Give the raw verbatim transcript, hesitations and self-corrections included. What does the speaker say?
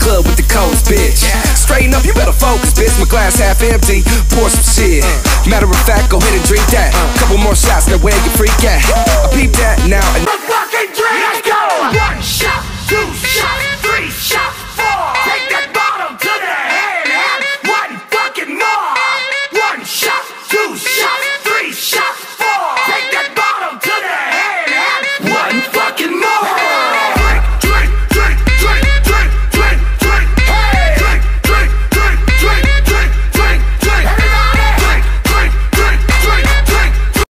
club with the codes, bitch. Straighten up, you better focus, bitch. My glass half empty, pour some shit. Matter of fact, go ahead and drink that. Couple more shots, now where you freak at? I peep that now.